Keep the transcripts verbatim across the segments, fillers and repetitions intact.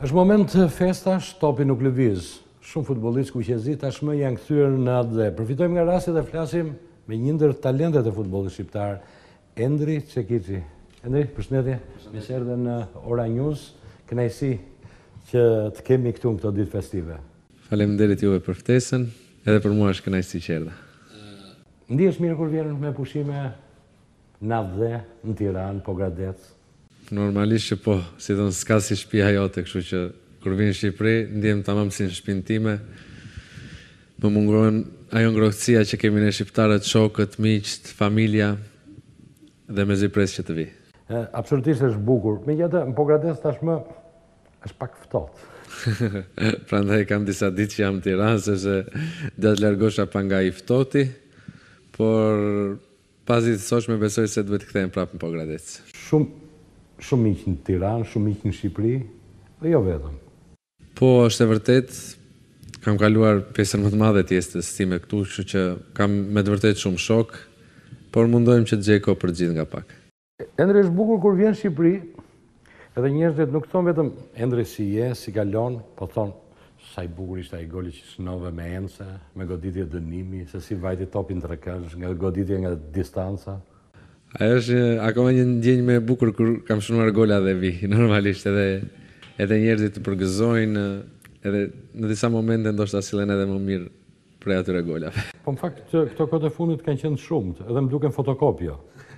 Është moment festash, topi nuk lëviz. Shumë futbollistë kuqezi tashmë janë kthyer në atë dhe. Përfitojmë nga rasti dhe flasim me një ndër talentet e futbollit shqiptar, Endri Çekiçi. Endri, përshëndetje. Mirë se erdhe në Ora News. Kënaqësi që të kemi këtu në këto ditë festive. Faleminderit juve për ftesën, edhe për mua është kënaqësi që erdha. Ndihesh mirë kur vjen me pushime në atë dhe në Tiranë, Pogradec? Normalisht që po, si thonë s'ka si shtëpia jote, kështu që kur vin në Shqipëri, ndjem tamam si në shtëpinë time. Më mungon ajo ngrohtësia që kemi ne shqiptarët, shokët, miqt, familja dhe mezi pres që të vi. E, absolutisht është bukur. Megjithatë, në Pogradec tashmë është pak ftohtë. Prandaj kam disa ditë që jam në Tiranë, sepse do të largosha pa nga i ftohti, por pasi të soshme besoj se duhet të kthehen prapë në Pogradec. Shumë shumë miq në Tiranë, shumë miq në Shqipëri, dhe jo vetëm. Po, është e vërtet, kam kaluar pjesën më të madhe të jetës time këtu, kështu që kam me të vërtet shumë shok, por mundojmë që të gjej kohë për gjithë nga pak. Endri, është bukur kur vjen në Shqipëri, edhe njerëzit nuk thonë vetëm Endri si je, si kalon, po thonë sa i bukur ishte ai goli që shënove me Ence, me goditje dënimi, se si vajti topin trekësh, nga goditje nga distanca. Ajo është akoma një ndjenjë më e bukur kur kam shënuar gola dhe vi, normalisht edhe edhe njerëzit të përgëzojnë, edhe në disa momente ndoshta sillen edhe më mirë prej atyre golave. Po në fakt këto kohë të fundit kanë qenë shumë, edhe më duken fotokopja.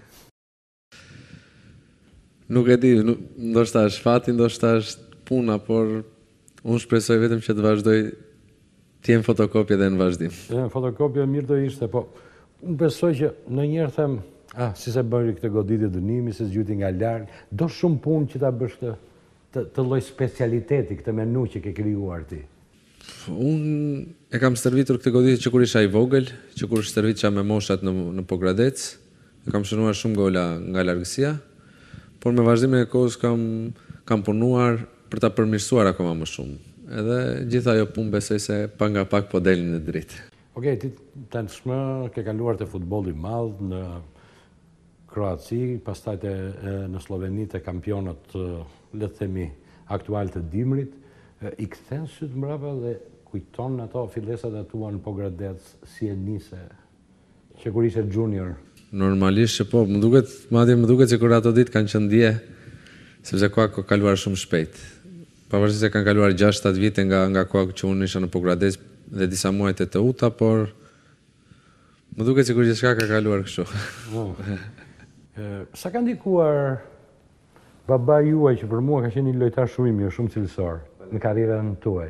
Nuk e di, ndoshta është fati, ndoshta është puna, por unë shpresoj vetëm që të vazhdoj të jem fotokopje edhe në vazhdim. E, fotokopja mirë do ishte, po unë besoj që ndonjëherë them, ah, si se bëri këtë goditje dënimi, se zgjyti nga larg, do shumë punë që ta bësh të të, të lloj specialiteti, këtë menu që ke krijuar ti. Unë e kam stërvitur këtë goditje që kur isha i vogël, që kur stërvitësha me moshat në, në Pogradec, e kam shënuar shumë gola nga largësia, por me vazhdimin e kohës kam, kam punuar për ta përmirësuar akoma më shumë. Edhe gjitha ajo punë besoj se pa nga pak po delin në dritë. Okej, ti tashmë ke kaluar te futbolli i madh në Kroaci, pastaj te në Sloveni te kampionat, le të themi, aktual të dimrit. I kthen syt mbrapa dhe kujton ato fillesat e tua në Pogradec, si e nise, që kur ishe junior? Normalisht që po, më duket, madje më duket se kur ato ditë kanë qenë dje, sepse koha ka kaluar shumë shpejt. Pavarësisht se kanë kaluar gjashtë shtatë vite nga nga koha që unë isha në Pogradec dhe disa muaj të Teuta, por më duket sikur gjithçka ka kaluar kështu. Oh. E, sa ka ndikuar baba juaj, që për mua ka qenë një lojtar shumë i mirë, shumë cilësor në karrierën tuaj?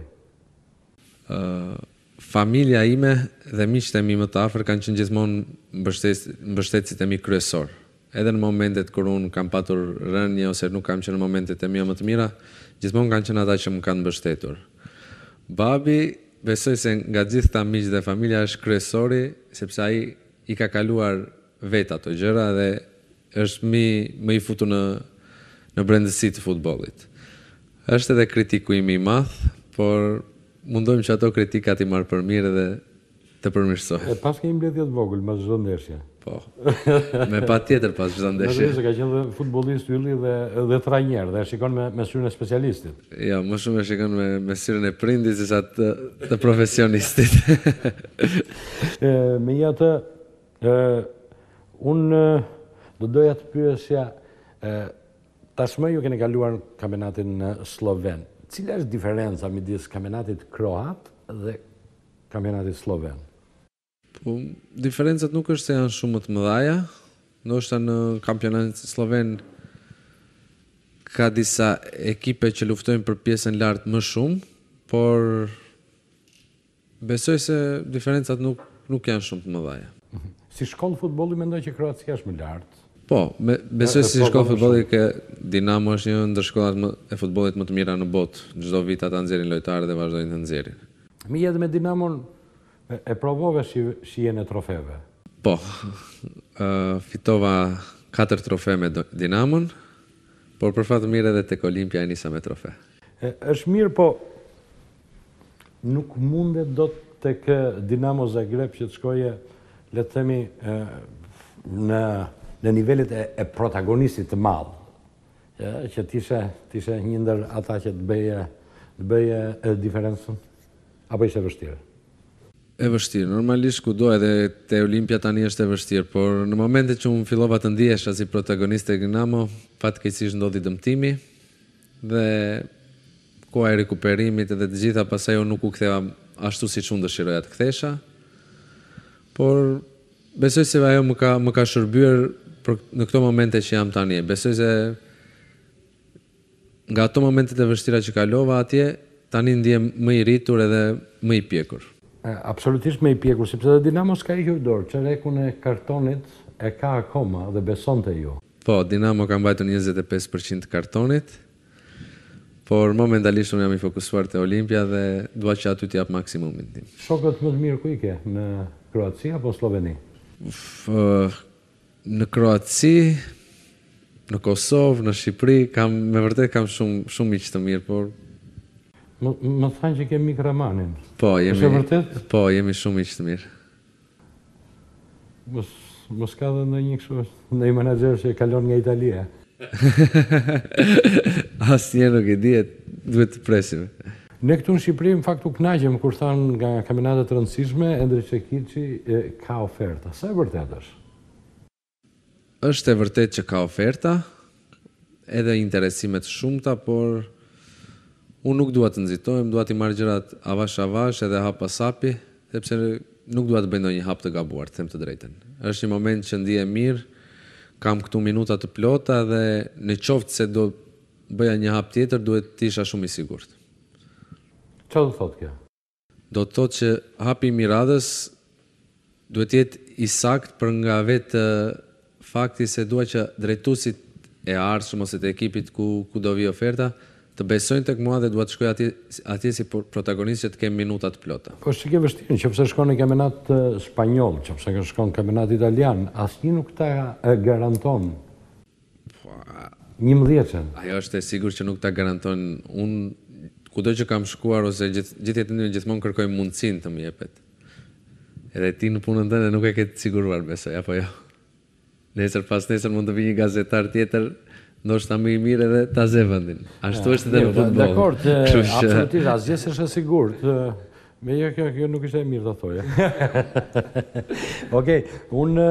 Uh, familja ime dhe miqtë e mi më të afër kanë qenë gjithmonë mbështetësit e mi kryesor. Edhe në momentet kur unë kam patur rënje ose nuk kam qenë në momentet e mia më të mira, gjithmonë kanë qenë ata që më kanë mbështetur. Babi, besoj se nga gjithë ta miqtë dhe familja është kryesori, sepse ai i ka kaluar vetë ato gjëra dhe është më më i futur në në brendësi të futbollit. Është edhe kritiku im i madh, por mundojmë që ato kritikat i marr për mirë dhe të përmirësoj. E pas ke një mbledhje të vogël pas çdo ndeshje. Po. Me patjetër pas çdo ndeshje. Nëse ka qenë futbollist ylli dhe dhe trajner, dhe shikon me me syrin e specialistit. Jo, më shumë e shikon me me syrin e prindit se sa të, të profesionistit. e, Megjithatë, unë do doja të pyesja, tashmë ju keni kaluar kampionatin sloven. Cila është diferenca midis kampionatit kroat dhe kampionatit sloven? Po, diferencat nuk është se janë shumë të mëdha, ndoshta në kampionatin sloven ka disa ekipe që luftojnë për pjesën lart më shumë, por besoj se diferencat nuk nuk janë shumë të mëdha. Si shkollë futbolli mendoj që Kroacia është më lart. Po, me, besoj se si shkollë futbolli ke Dinamo është një ndër shkollat e futbollit më të mira në botë. Çdo vit ata nxjerrin lojtarë dhe vazhdojnë të nxjerrin. Megjithatë me Dinamon e, e provove shijen e trofeve. Po. Uh, fitova katër trofe me Dinamon, por për fat të mirë edhe tek Olimpia e nisa me trofe. E, është mirë, po nuk mundet dot tek Dinamo Zagreb që të shkoje, le të themi, e, në në nivelet e, e protagonistit të madh, ja, që t'ishe, t'ishe një ndër ata që të bëje të bëje e, diferencën? Apo ishte vështirë? E vështirë, normalisht kudo edhe te Olimpia tani është e vështirë, por në momentet që unë fillova të ndihesha si protagonist e Dinamo, fatkeqësisht ndodhi dëmtimi dhe koha e rikuperimit edhe të gjitha, pastaj unë nuk u ktheva ashtu siç unë dëshiroja të kthesha. Por besoj se ajo më ka më ka shërbyer për në këto momente që jam tani. Besoj se nga ato momentet e vështira që kalova atje, tani ndihem më i rritur edhe më i pjekur. Absolutisht me i pjekur, sepse dhe Dinamo s'ka i dorë, çerekun e kartonit e ka akoma dhe beson të ju. Po, Dinamo ka mbajtur njëzet e pesë përqind të kartonit, por momentalisht unë jam i fokusuar te Olimpia dhe dua që aty të jap maksimumin tim. Shokët më të mirë ku i ke, në Kroaci apo Sloveni? Uf, në Kroaci, në Kosovë, në Shqipëri, kam me vërtet kam shumë shumë miq të mirë, por Më, më thanë që ke mik Ramanin. Po, jemi, është e vërtet? Po, jemi shumë miq të mirë. Mos, mos ka dhe në një kështu, në i menaxher që kalon nga Italia. Asnjë nuk e dihet, duhet të presim. Ne këtu në Shqipëri, në fakt u kënaqem kur thanë nga kampionatet të rëndësishme, Endri Çekiçi ka oferta. Sa e vërtet është? Është e vërtet që ka oferta, edhe interesime të shumta, por unë nuk dua të nxitohem, dua të marr gjërat avash avash edhe hap pas hapi, sepse nuk dua të bëj ndonjë hap të gabuar, të them të drejtën. Është një moment që ndihem mirë, kam këtu minuta të plota dhe në qoftë se do bëja një hap tjetër, duhet të isha shumë i sigurt. Çfarë do thotë kjo? Do të thotë që hapi i radhës duhet të jetë i sakt për nga vetë fakti se dua që drejtuesit e ardhshëm ose të ekipit ku ku do vi oferta të besojnë tek mua dhe dua të shkoj atje atje si protagonist që të kem minuta të plota. Po është që ke vështirë, nëse shkon në kampionat spanjoll, nëse shkon në kampionat italian, asnjë nuk ta garanton. njëmbëdhjetën. Ajo është e sigurt që nuk ta garanton. Unë kudo që kam shkuar ose gjithë jetën time gjithmonë kërkoj mundësinë të më jepet. Edhe ti në punën tënde nuk e ke të siguruar, besoj, apo jo. Nesër pas nesër mund të vi një gazetar tjetër, ndoshta më i mirë edhe ta zë vendin. Ashtu është edhe në futboll. Dakor, absolutisht, asgjë s'është e sigurt. Me ja kjo, kjo nuk ishte e mirë të thoja. Okej, unë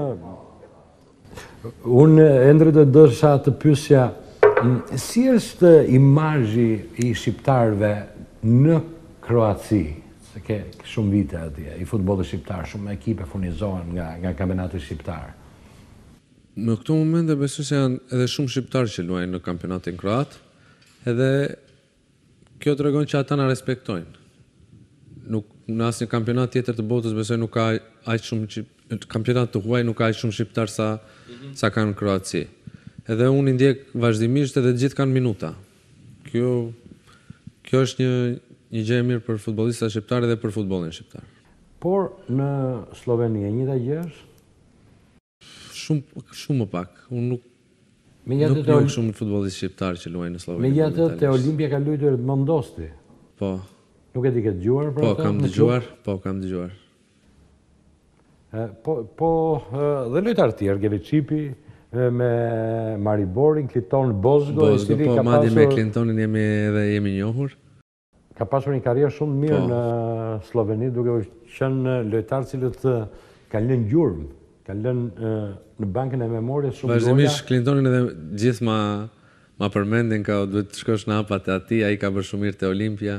unë endre do dësha të pyesja, si është imazhi i shqiptarëve në Kroaci? Se ke shumë vite atje, i futbollit shqiptar, shumë ekipe furnizohen nga nga kampionati shqiptar. Në këto momente besoj se janë edhe shumë shqiptarë që luajnë në kampionatin kroat, edhe kjo tregon që ata na respektojnë. Nuk në asnjë kampionat tjetër të botës besoj nuk ka aq shumë kampionat të huaj nuk ka aq shumë shqiptar sa mm-hmm. sa kanë në Kroaci. Edhe unë i ndjek vazhdimisht edhe të gjithë kanë minuta. Kjo kjo është një një gjë e mirë për futbollistat shqiptarë dhe për futbollin shqiptar. Por në Sloveni e njëjta gjë është? Shumë shumë më pak. Unë nuk Megjithatë nuk njoh shumë futbollist shqiptar që luajnë në Sloveni. Megjithatë te Olimpia ka luajtur Edmondosti. Po. Nuk e di ke dëgjuar për po, atë? Po, kam dëgjuar, po, kam dëgjuar. Po, po dhe lojtar të tjerë, Gevicipi me Mariborin, Clinton Bozgo, Bozgo, i cili po, ka pasur madje me Clintonin jemi edhe jemi njohur. Ka pasur një karrierë shumë mirë po. Në Sloveni, duke qenë lojtar cilët kanë lënë gjurmë. Kanë lënë në bankën e memorjes shumë gola. Vazhdimisht Clintonin edhe gjithë ma, ma përmendin ka duhet të shkosh në hapat e ati, ai ka bërë shumë mirë te Olimpia.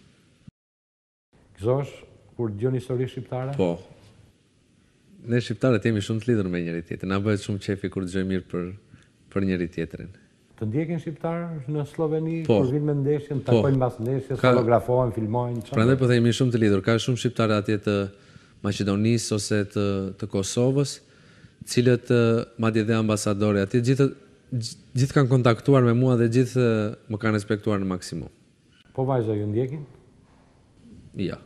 Gëzosh kur dëgjon histori shqiptare? Po. Ne shqiptarët jemi shumë të lidhur me njëri tjetrin. Na bëhet shumë qefi kur dëgjoj mirë për për njëri tjetrin. Të ndjekin shqiptarë në Sloveni po. Kur vinë me ndeshjen, takojnë mbas ndeshjes, fotografohen, filmojnë. Prandaj po themi shumë të lidhur. Ka shumë shqiptarë atje të Maqedonisë ose të, të Kosovës, cilët madje dhe ambasadori atje gjithë gjithë kanë kontaktuar me mua dhe gjithë më kanë respektuar në maksimum. Po vajza ju ndjekin? Ja.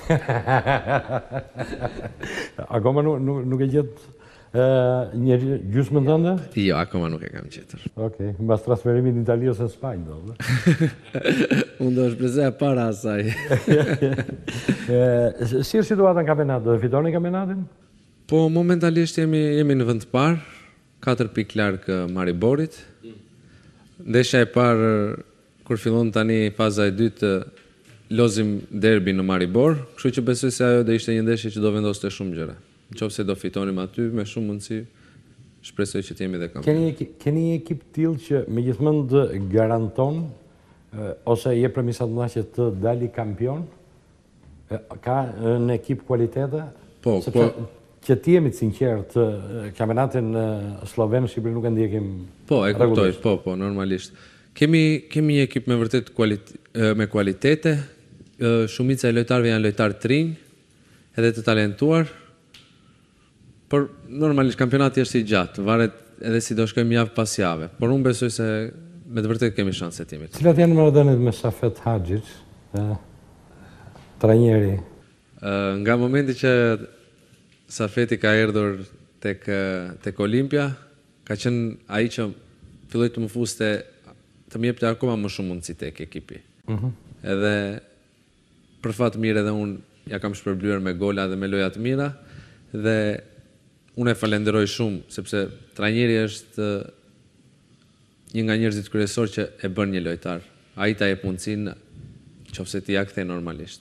Akoma nuk, nuk, nuk e gjet një gjysmën tënde? Jo, akoma nuk e kam gjetur. Okej, mbas transferimit në Itali ose në Spanjë do. Unë do shpresoja para asaj. Si është situata në kampionat? Do të fitoni kampionatin? Po momentalisht jemi jemi në vend të parë, katër pikë larg Mariborit. Ndeshja e parë kur fillon tani faza e dytë lozim derbi në Maribor, kështu që besoj se ajo do ishte një ndeshje që do vendoste shumë gjëra. Nëse do fitonim aty me shumë mundësi, shpresoj që të jemi dhe kampion. Keni, keni një ekip tillë që megjithmonë të garanton ose je premisat mëdha që të dali kampion? Ka në ekip kualitete? Po, sepse po. Që të jemi të sinqertë, kampionatin sloven Shqipëri nuk e ndjekim. Po, e kuptoj, po, po, normalisht. Kemi kemi një ekip me vërtet kualit me kualitete. Shumica e lojtarëve janë lojtarë të rinj, edhe të talentuar. Por normalisht kampionati është i gjatë, varet edhe si do shkojmë javë pas jave. Por unë besoj se me të vërtet kemi shanse të jemi. Cilat janë marrëdhëniet me Safet Haxhic, trajneri? Nga momenti që Safeti ka erdhur tek tek Olimpia, ka qenë ai që filloi të më fuste të më jepte akoma më shumë mundësi tek ekipi. Mhm. Edhe për fat mirë edhe unë ja kam shpërblyer me gola dhe me loja të mira dhe unë e falenderoj shumë sepse trajneri është një nga njerëzit kryesor që e bën një lojtar. Ai ta jep mundësinë nëse ti ja kthe normalisht.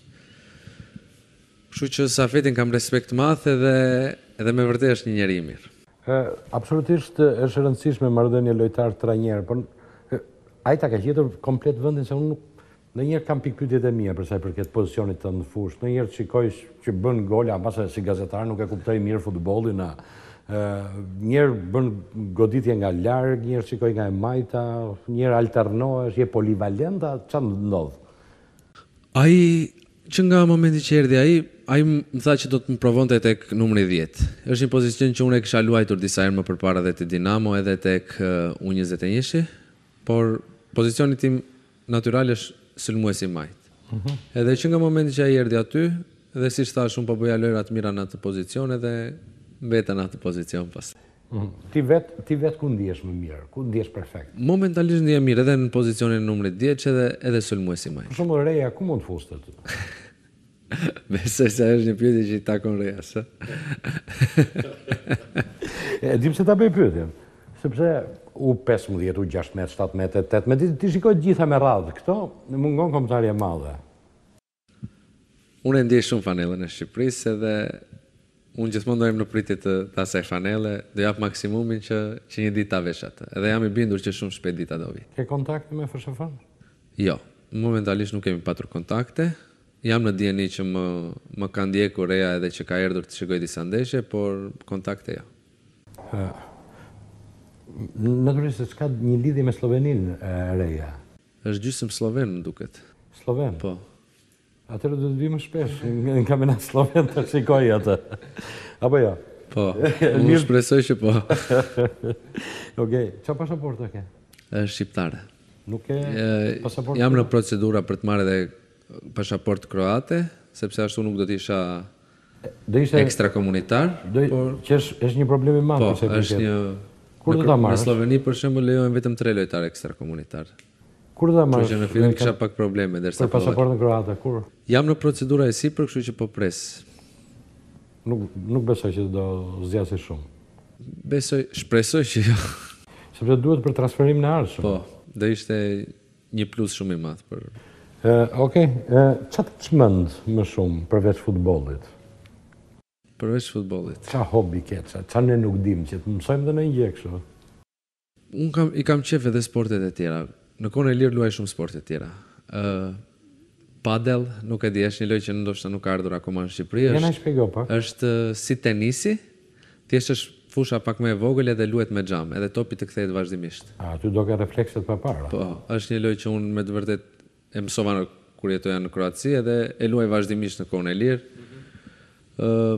Kështu që Safetin kam respekt të madh edhe edhe me vërtet është një njerëz i mirë. Absolutisht është e rëndësishme marrëdhënia lojtar-trajner, por ai ta ka gjetur komplet vendin se unë nuk ndonjëherë kam pikpyetjet e mia për sa i përket pozicionit të në fushë. Ndonjëherë shikoj që bën gola, mbase si gazetar nuk e kuptoj mirë futbollin. Njëherë bën goditje nga larg, njëherë shikoj nga e majta, njëherë alternohesh, je polivalenta, çfarë ndodh? Ai që nga momenti që erdhi ai, ai më tha që do të më provonte tek numri dhjetë. Është një pozicion që unë e kisha luajtur disa herë më përpara edhe te Dinamo edhe tek U njëzet e një-shi, por pozicioni tim natyral është sulmuesi majt. Mhm. Edhe që nga momenti që ai erdhi aty, dhe siç thash unë po bëja lojra të mira në atë pozicion edhe mbeta në atë pozicion pastaj. Mhm. Ti vet ti vet ku ndihesh më mirë? Ku ndihesh perfekt? Momentalisht ndihem mirë edhe në pozicionin numrit dhjetë edhe edhe sulmuesi majt. Për shembull Reja ku mund të fuste ty? Besoj se është një pyetje që i takon Rejas. E dim se ta bëj pyetjen, sepse u pesëmbëdhjetë, u gjashtëdhjetë, shtatëdhjetë, tetëdhjetë, ti shikoj të gjitha me radhë. Këto mungon kombëtarje madhe. Unë e ndjej shumë fanellën e Shqipërisë edhe unë gjithmonë do jem në pritje të asaj fanelle, do jap maksimumin që që një ditë ta vesh atë. Edhe jam i bindur që shumë shpejt dita do vi. Ke kontakte me F S F-n? Jo, momentalisht nuk kemi patur kontakte. Jam në dieni që më më ka ndjekur Reja edhe që ka erdhur të shikoj disa ndeshje, por kontakte jo. Natyrisht se s'ka një lidhje me Sloveninë Reja. Është gjysmë sloven, më duket. Sloven? Po. Atëherë do të vi më shpesh në kampionat sloven të shikoj atë. Apo jo? Po. Unë shpresoj që po. Okej, çfarë pasaporte ke? Është shqiptare. Nuk ke pasaportë? Jam në procedura për të marrë edhe pasaportë kroate, sepse ashtu nuk do të isha ekstrakomunitar. Por që është një problem i madh. Po, është një. Kur do ta marrësh? Në Sloveni për shembull lejohen vetëm tre lojtarë ekstrakomunitar. Kur do ta marrësh? Kështu që në fillim kisha pak probleme derisa po. Për pasaportën kroate, kur? Jam në procedura e sipër, kështu që po pres. Nuk nuk besoj që do zgjasë shumë. Besoj, shpresoj që jo. Sepse duhet për transferim në ardhshëm. Po, do ishte një plus shumë i madh për. Okej, çfarë të çmend më shumë përveç futbollit? Përveç futbollit. Qa hobi ke, qa ne nuk dim, që të mësojmë dhe në një gjë kështu? Unë kam, i kam qef edhe sportet e tjera. Në kohën e lirë luaj shumë sportet tjera. Uh, padel, nuk e di, është një lojë që ndoshta nuk ka ardhur akoma në Shqipëri. Jena shpjego pak. Është uh, si tenisi, thjesht është fusha pak më e vogël edhe luhet me xham, edhe topi të kthehet vazhdimisht. A, ty do ke reflekset pa para? Po, është një lojë që unë me të vërtet e mësova në, kur jetoja në Kroaci edhe e luaj vazhdimisht në kohën e lirë. Uh,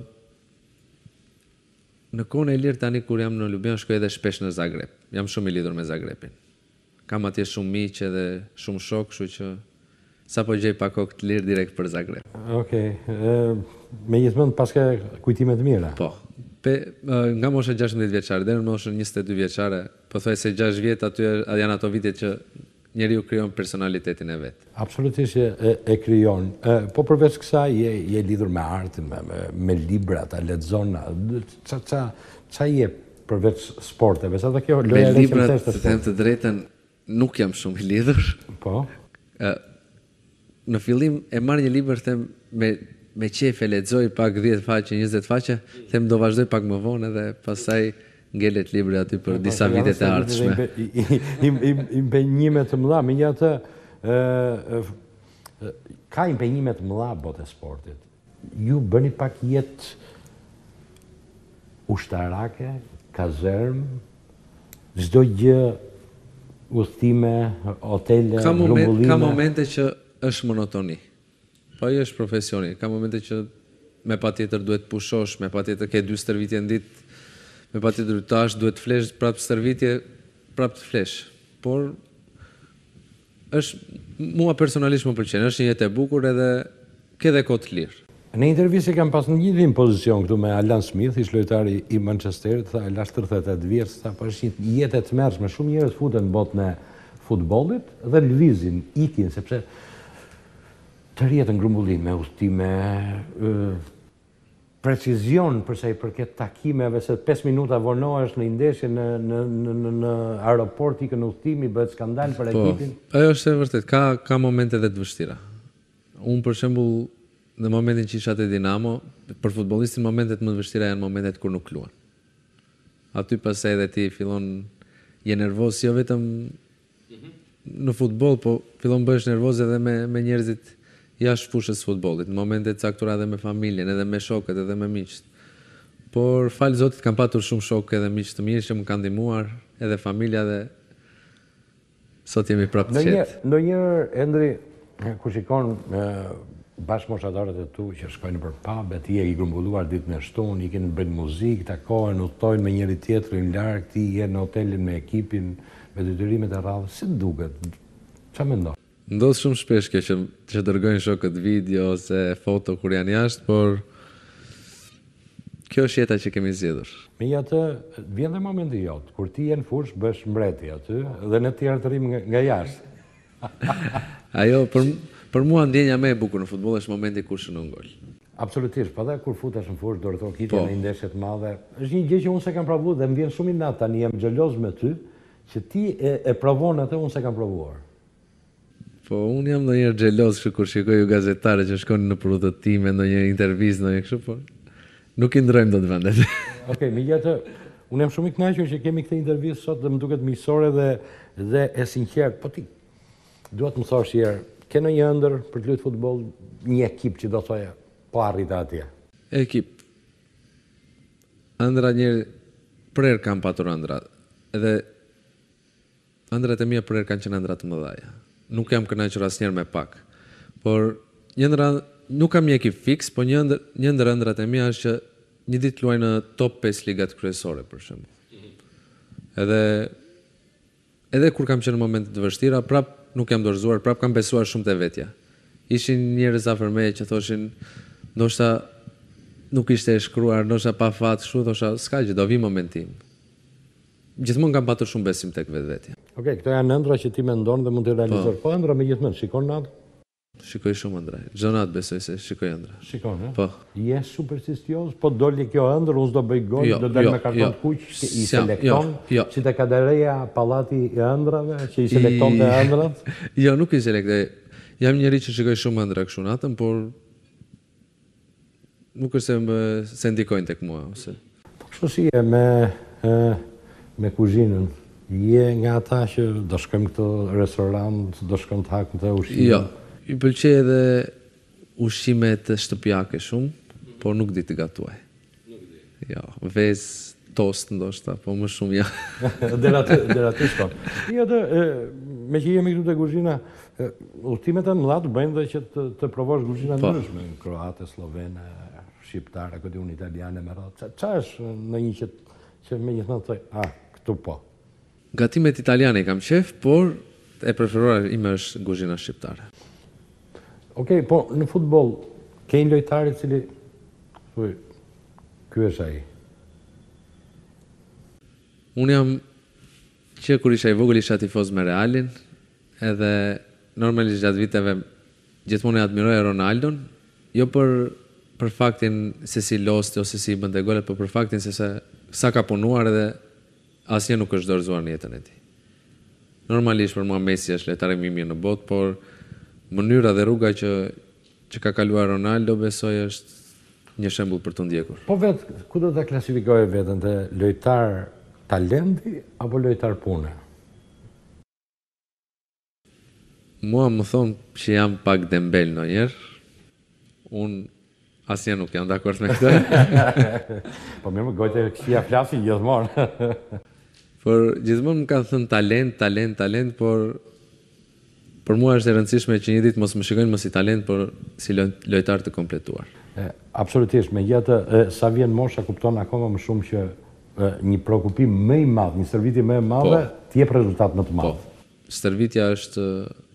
Në kohën e lirë tani kur jam në Ljubljanë shkoj edhe shpesh në Zagreb. Jam shumë i lidhur me Zagrebin. Kam atje shumë miq edhe shumë shok, kështu që sapo gjej pak kohë të lirë direkt për Zagreb. Okej. Megjithmonë pas ke kujtime të mira. Po. Pe, nga mosha gjashtëdhjetë vjeçare deri në moshën njëzet e dy vjeçare, pothuajse gjashtë vjet aty janë ato vite që njeriu krijon personalitetin e vet. Absolutisht e, e krijon. Po përveç kësaj je, je lidhur me artin, me, me, me libra, ta lexon. Ça ça ça je përveç sporteve, sa do kjo loja e librat, të them të drejtën, nuk jam shumë i lidhur. Po. Uh, në fillim e marr një libër, them me me qef e lexoj pak dhjetë faqe, njëzet faqe, them do vazhdoj pak më vonë dhe pastaj ngelet libri aty për disa vite të ardhshme. Impenjime të mëdha, megjithatë ka impenjime të mëdha botë e sportit. Ju bëni pak jetë ushtarake, kazerm, çdo gjë, udhëtime, hotele, grumbullime. Ka momente që është monotoni. Po ajo është profesioni. Ka momente që me patjetër duhet pushosh, me patjetër ke dy stërvitje në ditë, me patjetër tash duhet flesh prapë stërvitje, prapë të flesh. Por është mua personalisht më pëlqen, është një jetë e bukur edhe ke dhe kohë të lirë. Në intervistë kam pas në një pozicion këtu me Alan Smith, ish lojtari i Manchesterit, tha la shtrëdhjetë e dy vjeç, tha po është një jetë e tmerrshme, shumë njerëz futen në botën e futbollit dhe lëvizin, ikin, sepse të rjetën grumbullime, udhëtime, precizion përsa i përket takimeve, se pesë minuta vonohesh në ndeshje në në në në aeroport ikën udhëtimi, bëhet skandal për ekipin. Po, ajo është e vërtet, ka ka momente edhe të vështira. Unë për shembull në momentin që isha te Dinamo, për futbollistin momentet më të vështira janë momentet kur nuk luan. Aty pastaj edhe ti fillon je nervoz jo vetëm në futboll, po fillon bëhesh nervoz edhe me me njerëzit jashtë fushës futbollit, në momente të caktuara edhe me familjen, edhe me shokët, edhe me miqt. Por fal Zotit kam patur shumë shokë edhe miq të mirë që më kanë ndihmuar, edhe familja dhe sot jemi prapë të qetë. Ndonjëherë Endri, ku shikon bashkëmoshatarët e tu që shkojnë për pub, ti je i grumbulluar ditën e shtunë, ikin bëjnë muzikë, takohen, udhtojnë me njëri tjetrin larg, ti je në hotelin me ekipin, me detyrimet e radhës. Si duket? Çfarë mendon? Ndodh shumë shpesh kjo që, që dërgojnë shokët video ose foto kur janë jashtë, por kjo është jeta që kemi zgjedhur. Megjithatë, vjen dhe momenti jot, kur ti je në fush, bësh mbreti aty dhe ne tjerë të rrim nga, nga jashtë. Ajo, për, për mua ndjenja më e bukur në futboll është momenti kur shënon gol. Absolutisht, pa dhe kur futesh në fush, do të thotë kitje në ndeshje të mëdha. Është një gjë që unë s'e kam provuar dhe më vjen shumë i natë tani, jam xheloz me ty, që ti e, e provon atë, unë s'e kam provuar. Po, unë jam ndonjëherë xheloz kur shikoj ju gazetare që shkojnë në udhëtime, ndonjë intervistë, ndonjë kështu, por nuk i ndrojmë dot vendet. Okej, megjithatë, unë jam shumë i kënaqur që kemi këtë intervistë sot dhe më duket miqësore dhe dhe e sinqert. Po ti duhet më thosh herë, ke ndonjë ëndër për të luajtur futboll, një ekip që do thoya po arrit atje? Ekip. Ëndra një prerë kam patur ëndra. Edhe ëndrat e mia prerë kanë qenë ëndra të mëdha. Nuk jam kënaqur asnjëherë me pak. Por një ëndër nuk kam një ekip fiks, po një ëndër një ndër ëndrat e mia është që një ditë luaj në top pesë ligat kryesore për shembull. Edhe edhe kur kam qenë në momente të vështira, prap nuk jam dorëzuar, prap kam besuar shumë te vetja. Ishin njerëz afër meje që thoshin, ndoshta nuk ishte e shkruar, ndoshta pa fat, kështu thosha, s'ka gjë, do vi momenti im. Gjithmonë kam patur shumë besim tek vetvetja. Okej, këto janë ëndra që ti mendon dhe mund të realizosh. Po ëndra megjithmonë, shikon natë? Shikoj shumë ëndra. Çdo natë besoj se shikoj ëndra. Shikon, ëh? Po. Je supersticioz, po doli kjo ëndër, unë s'do bëj gol, jo, do dal jo, me karton jo. të kuq, i S'jam, selekton, jo, jo. si te Kadereja pallati i ëndrave, që i selekton te ëndrat. Jo, nuk i selektoj. Jam njëri që shikoj shumë ëndra kështu natën, por nuk është se më se ndikojnë tek mua ose. Po kështu si e me e, me kuzhinën. Je nga ata që do shkojmë këto restorant, do shkojmë të hak në të ushqime? Jo, i pëlqej edhe ushqimet shtëpiake shumë, por nuk di të gatuaj. Nuk di. Jo, vez, tost ndoshta, po më shumë ja. Dera aty, dera aty shkon. Jo, të, me që jemi këtu te kuzhina, udhëtimet e mëdha të bëjnë dhe që të, të provosh kuzhina ndryshme, kroate, slovene, shqiptare, këtë unë italiane me radhë. Qa është në një që, që me një thënë thoi, ah, këtu po? Gatimet italiane i kam qef, por e preferuar ime është kuzhina shqiptare. Okej, po në futboll, ke një lojtar i cili thuaj, ky është ai. Unë jam që kur isha i vogël isha tifoz me Realin, edhe normalisht gjatë viteve gjithmonë e admiroja Ronaldon, jo për për faktin se si losti ose si bënte golet, por për faktin se sa, sa ka punuar edhe asnjë nuk është dorëzuar në jetën e tij. Normalisht për mua Messi është lojtari më i mirë në botë, por mënyra dhe rruga që, që ka kaluar Ronaldo, besoj është një shembull për të ndjekur. Po vetë, ku do të klasifikoje vetën të lojtar talenti apo lojtar pune? Mua më thonë që jam pak dembel ndonjëherë. Unë asnjë nuk jam dakord me këtë. Po mirë, më gojtë këshia flasin gjithmonë. Por gjithmonë më kanë thënë talent, talent, talent, por për mua është e rëndësishme që një ditë mos më shikojnë më si talent, por si lojtar të kompletuar. E, absolutisht, megjithatë sa vjen mosha kupton akoma më shumë që e, një prokupim më i madh, një stërvitje më e madhe, Po. të jep rezultat më të madh. Po. Stërvitja është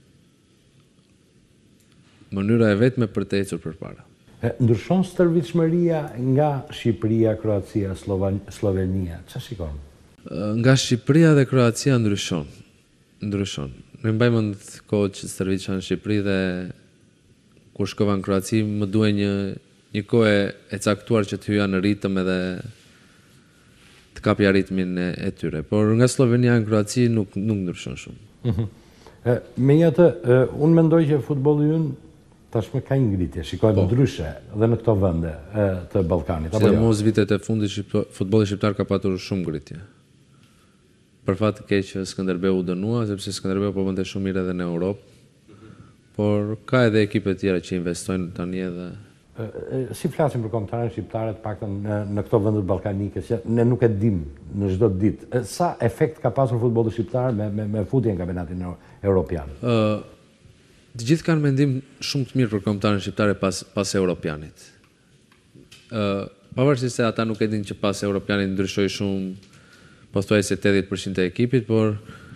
mënyra e vetme për të ecur përpara. E, ndryshon stërvitshmëria nga Shqipëria, Kroacia, Slovan- Slovenia. Çfarë shikon? Nga Shqipëria dhe Kroacia ndryshon. Ndryshon. Ne mbaj mend kohët që stërvitësha në Shqipëri dhe kur shkova në Kroaci më duhej një një kohë e caktuar që të hyja në ritëm edhe të kapja ritmin e, e tyre. Por nga Slovenia në Kroaci nuk nuk ndryshon shumë. Mhm. E, Megjithatë, e, unë mendoj që futbolli ynë tashmë ka një ngritje, shikohet ndryshe dhe në këto vende e, të Ballkanit. Apo jo? Sidomos vitet e fundit shqiptar, futbolli shqiptar ka patur shumë ngritje. Për fat të keq që Skënderbeu u dënua, sepse Skënderbeu po bënte shumë mirë edhe në Europë. Por ka edhe ekipe tjera që investojnë tani edhe. E, e, Si flasim për kombëtarën shqiptare të paktën në, në këto vende ballkanike, që ne nuk e dim në çdo ditë. E, Sa efekt ka pasur futbolli shqiptar me me, me futjen në kampionatin evropian? Ë Të gjithë kanë mendim shumë të mirë për kombëtarën shqiptare pas pas Europianit. Ë pavarësisht se ata nuk e dinë që pas Europianit ndryshoi shumë pothuajse tetëdhjetë përqind e ekipit, por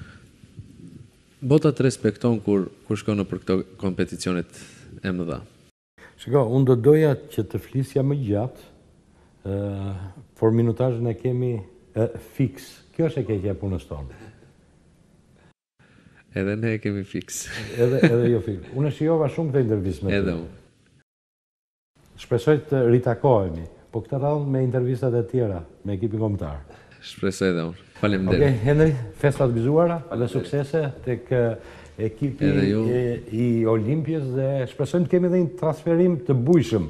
bota të respekton kur kur shkon në për këto kompeticionet e mëdha. Shiko, unë do doja që të flisja më gjatë, ë por minutazhin e kemi e, fiks. Kjo është e keqja e punës tonë. Edhe ne e kemi fiks. Edhe edhe jo fiks. Unë e shijova shumë këtë intervistë me ty. Edhe unë. Shpresoj të ritakohemi, po këtë radhë me intervistat e tjera me ekipin kombëtar. Shpresoj edhe unë. Faleminderit. Okej, okay, Henry, festat gëzuara dhe suksese tek ekipi e, i Olimpjes dhe shpresojmë të kemi edhe një transferim të bujshëm.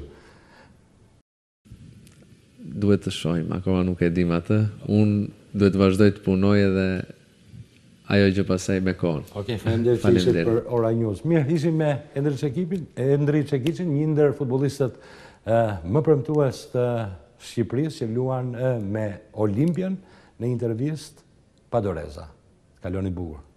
Duhet të shohim, akoma nuk e dim atë. Unë duhet të vazhdoj të punoj edhe ajo që pasaj me kohën. Okej, faleminderit që ishit për Ora News. Mirë, ishim me Endri Çekipin, Endri Çekiçin, një ndër futbollistët më premtues të Shqipërisë që luan me Olimpian në intervistë pa doreza. Kaloni bukur.